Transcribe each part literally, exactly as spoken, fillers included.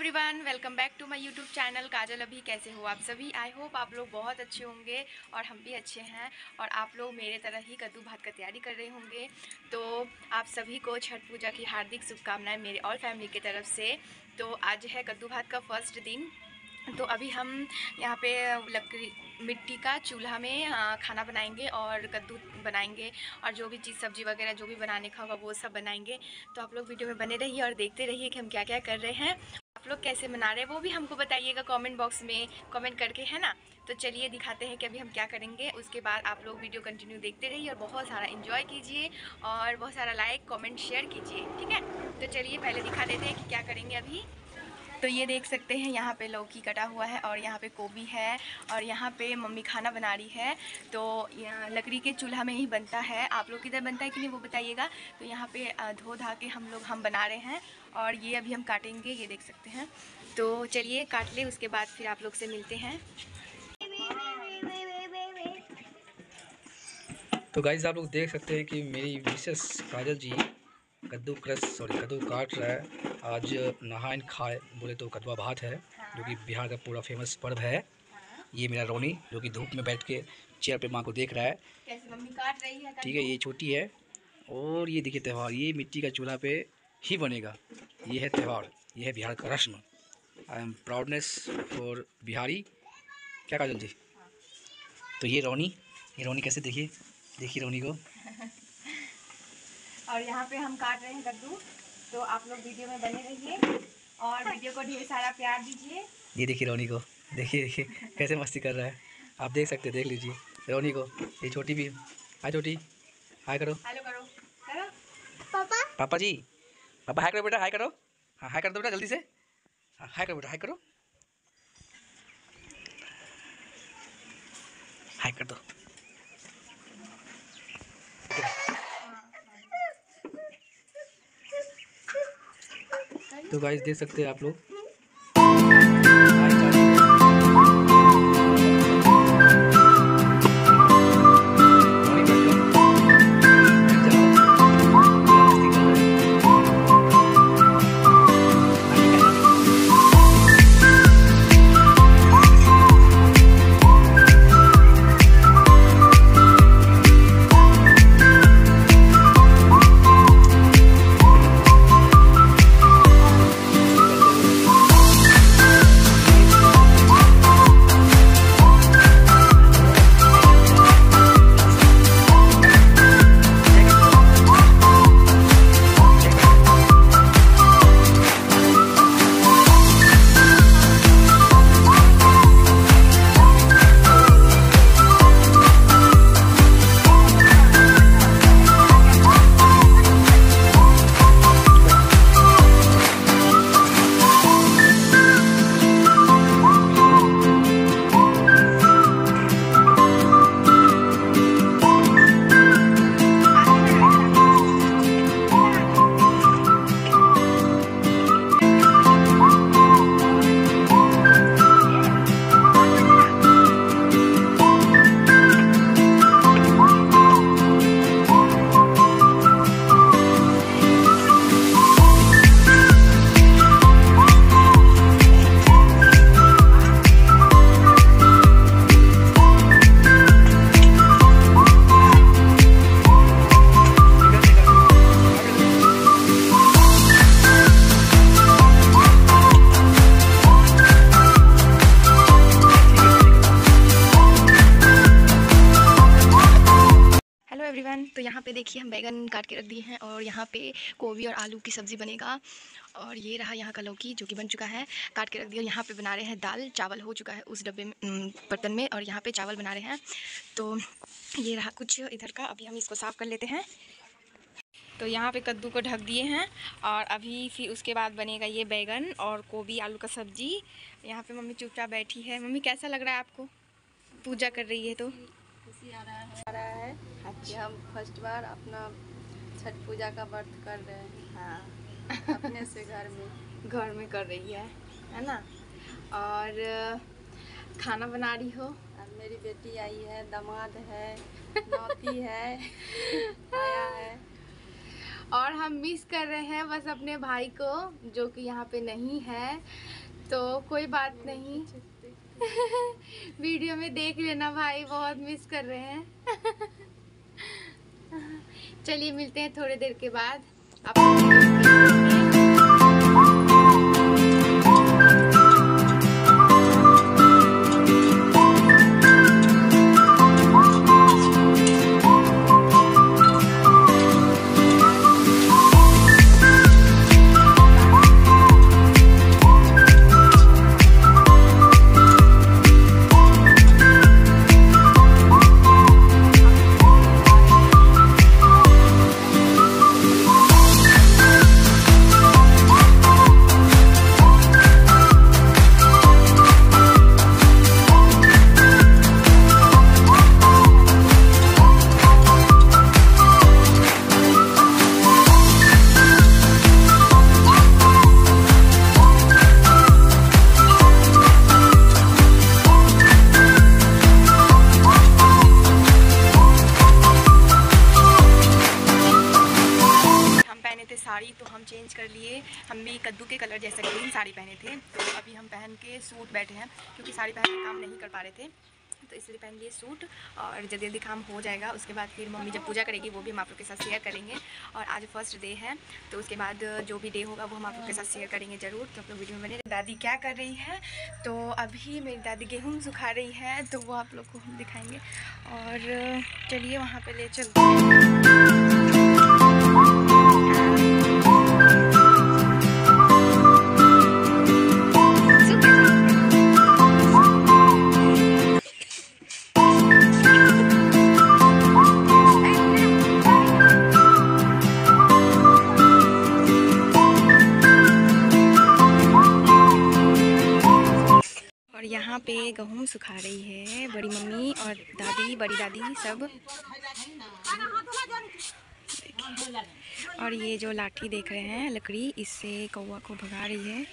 Everyone, welcome back to my YouTube channel Kajal अभी। कैसे हो आप सभी? आई होप आप लोग बहुत अच्छे होंगे और हम भी अच्छे हैं और आप लोग मेरे तरह ही कद्दू भात का तैयारी कर रहे होंगे। तो आप सभी को छठ पूजा की हार्दिक शुभकामनाएं मेरे और फैमिली की तरफ से। तो आज है कद्दू भात का फर्स्ट दिन। तो अभी हम यहाँ पे लकड़ी मिट्टी का चूल्हा में खाना बनाएंगे और कद्दू बनाएंगे और जो भी चीज़ सब्ज़ी वगैरह जो भी बनाने का होगा वो सब बनाएंगे। तो आप लोग वीडियो में बने रहिए और देखते रहिए कि हम क्या क्या कर रहे हैं। आप लोग कैसे मना रहे हैं वो भी हमको बताइएगा कमेंट बॉक्स में कमेंट करके, है ना। तो चलिए दिखाते हैं कि अभी हम क्या करेंगे। उसके बाद आप लोग वीडियो कंटिन्यू देखते रहिए और बहुत सारा एंजॉय कीजिए और बहुत सारा लाइक कमेंट शेयर कीजिए, ठीक है। तो चलिए पहले दिखा देते हैं कि क्या करेंगे अभी। तो ये देख सकते हैं यहाँ पे लौकी कटा हुआ है और यहाँ पे गोभी है और यहाँ पे मम्मी खाना बना रही है। तो लकड़ी के चूल्हा में ही बनता है। आप लोग किधर बनता है कि नहीं वो बताइएगा। तो यहाँ पे धो धा के हम लोग हम बना रहे हैं और ये अभी हम काटेंगे, ये देख सकते हैं। तो चलिए काट ले, उसके बाद फिर आप लोग से मिलते हैं। तो गाइस आप लोग देख सकते हैं कि मेरी मिसेस काजल जी कद्दू क्रश सॉरी कद्दू काट रहा है। आज नहाए खाए बोले तो कद्दू भात है, जो कि बिहार का पूरा फेमस पर्व है। ये मेरा रोनी जो कि धूप में बैठ के चेयर पे माँ को देख रहा है, कैसे मम्मी काट रही है। ठीक है। ये छोटी है और ये देखिए त्यौहार, ये मिट्टी का चूल्हा पे ही बनेगा। ये है त्यौहार, ये है बिहार का रस्म। I am proudness for Bihari. क्या काजल जी? तो ये रोनी, ये रोनी कैसे, देखिए देखिए रोनी को। और यहाँ पे हम काट रहे हैं कद्दू। तो आप लोग वीडियो में बने रहिए और वीडियो को ढेर सारा प्यार दीजिए। ये देखिए रोनी को, देखिए देखिए कैसे मस्ती कर रहा है, आप देख सकते हैं, देख लीजिए रोनी को। ये छोटी भी, हाय छोटी, हाय करो, हेलो करो, करो पापा। पापा जी, पापा हाय करो बेटा, हाय करो। हाँ हाय कर दो बेटा जल्दी से, हाँ हाय करो बेटा, हाय करो, हाय कर दो। तो गाइस देख सकते हैं आप लोग। एवरीवन, तो यहाँ पे देखिए हम बैगन काट के रख दिए हैं और यहाँ पे गोभी और आलू की सब्ज़ी बनेगा। और ये रहा यहाँ का लौकी जो कि बन चुका है, काट के रख दिया। यहाँ पे बना रहे हैं दाल, चावल हो चुका है उस डब्बे में बर्तन में, और यहाँ पे चावल बना रहे हैं। तो ये रहा कुछ इधर का, अभी हम इसको साफ़ कर लेते हैं। तो यहाँ पे कद्दू को ढक दिए हैं और अभी फिर उसके बाद बनेगा ये बैगन और गोभी आलू का सब्ज़ी। यहाँ पे मम्मी चुपचाप बैठी है। मम्मी कैसा लग रहा है आपको? पूजा कर रही है तो खुशी आ रहा है, आ रहा है कि हम फर्स्ट बार अपना छठ पूजा का व्रत कर रहे हैं। हाँ अपने से घर में घर में कर रही है है ना। और खाना बना रही हो। अब मेरी बेटी आई है, दामाद है, नाती है, आया है। और हम मिस कर रहे हैं बस अपने भाई को, जो कि यहाँ पे नहीं है, तो कोई बात नहीं। वीडियो में देख लेना भाई, बहुत मिस कर रहे हैं। चलिए मिलते हैं थोड़ी देर के बाद। साड़ी तो हम चेंज कर लिए, हम भी कद्दू के कलर जैसा ग्रीन साड़ी पहने थे, तो अभी हम पहन के सूट बैठे हैं, क्योंकि साड़ी पहन के काम नहीं कर पा रहे थे, तो इसलिए पहन लिए सूट। और जल्दी जल्दी काम हो जाएगा, उसके बाद फिर मम्मी जब पूजा करेगी वो भी हम आप लोग के साथ शेयर करेंगे। और आज फर्स्ट डे है, तो उसके बाद जो भी डे होगा वो हम आप लोग के साथ शेयर करेंगे ज़रूर, तो आप लोग वीडियो में बने। दादी क्या कर रही है, तो अभी मेरी दादी गेहूँ सुखा रही है, तो वो आप लोग को हम दिखाएँगे। और चलिए वहाँ पर ले चलते हैं। यहाँ पे गेहूँ सुखा रही है बड़ी मम्मी और दादी, बड़ी दादी सब। और ये जो लाठी देख रहे हैं लकड़ी, इससे कौवा को भगा रही है।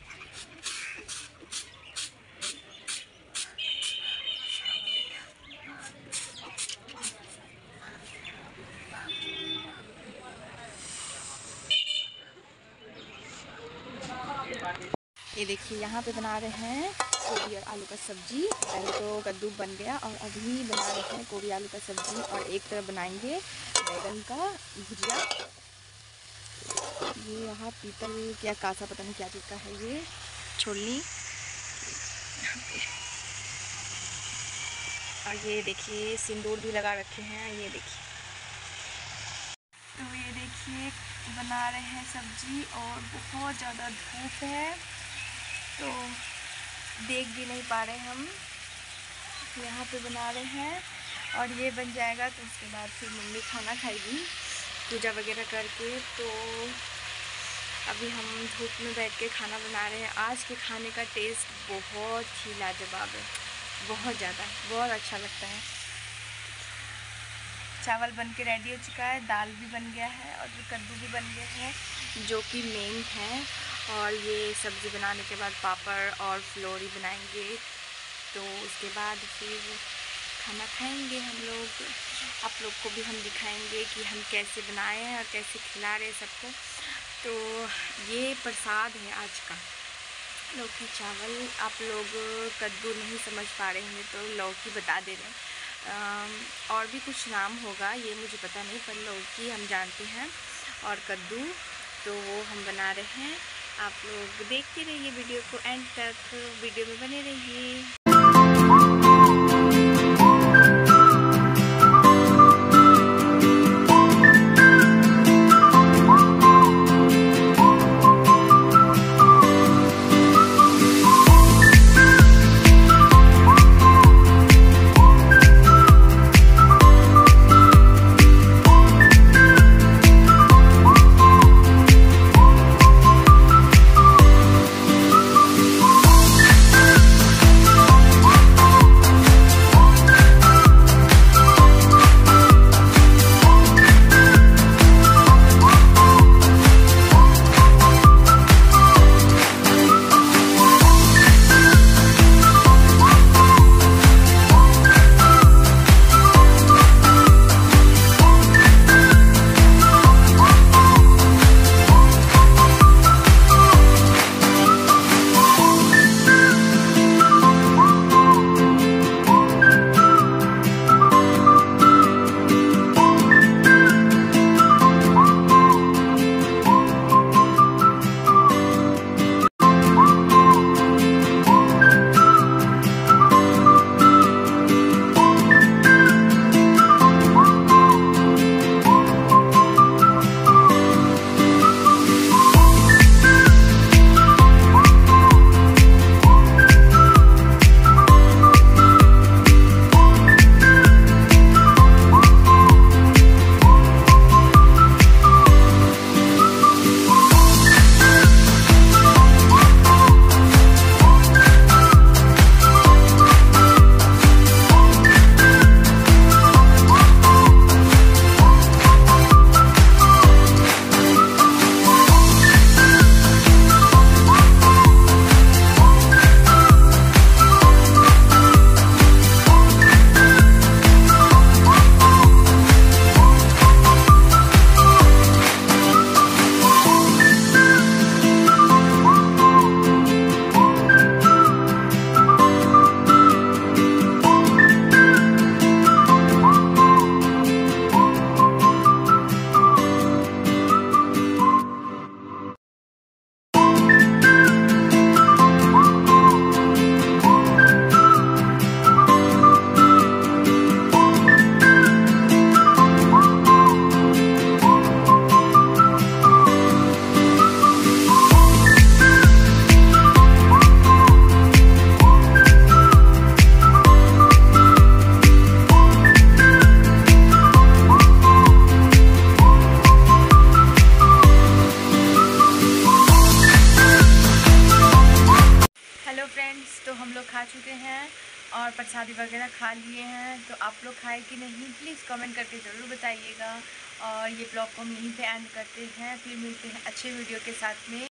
ये देखिए यहाँ पे बना रहे हैं गोभी और आलू का सब्जी। पहले तो कद्दू बन गया और अभी बना रहे हैं गोभी आलू का सब्जी, और एक तरफ बनाएंगे बैगन का भुजिया। ये यहाँ पीतल क्या कासा पता नहीं क्या चीज़ का है, ये छोलनी। और ये देखिए सिंदूर भी लगा रखे हैं, ये देखिए। तो ये देखिए बना रहे हैं सब्जी, और बहुत ज़्यादा धूप है तो देख भी नहीं पा रहे हम। यहाँ पे बना रहे हैं और ये बन जाएगा तो उसके बाद फिर मम्मी खाना खाएगी पूजा वगैरह करके। तो अभी हम धूप में बैठ के खाना बना रहे हैं। आज के खाने का टेस्ट बहुत ही लाजवाब है, बहुत ज़्यादा, बहुत अच्छा लगता है। चावल बन के रेडी हो चुका है, दाल भी बन गया है और कद्दू भी बन गया है, जो कि मेन है। और ये सब्ज़ी बनाने के बाद पापड़ और फ्लोरी बनाएंगे, तो उसके बाद फिर खाना खाएंगे हम लोग। आप लोग को भी हम दिखाएंगे कि हम कैसे बनाए हैं और कैसे खिला रहे हैं सबको। तो ये प्रसाद है आज का, लौकी चावल। आप लोग कद्दू नहीं समझ पा रहे होंगे तो लौकी बता दे रहे हैं, और भी कुछ नाम होगा ये मुझे पता नहीं, पर लौकी हम जानते हैं और कद्दू, तो वो हम बना रहे हैं। आप लोग देखते रहिए वीडियो को एंड तक, वीडियो में बने रहिए। फ्रेंड्स, तो हम लोग खा चुके हैं और प्रसादी वगैरह खा लिए हैं। तो आप लोग खाए कि नहीं प्लीज़ कमेंट करके ज़रूर बताइएगा। और ये ब्लॉग को हम यहीं पे एंड करते हैं, फिर मिलते हैं अच्छे वीडियो के साथ में।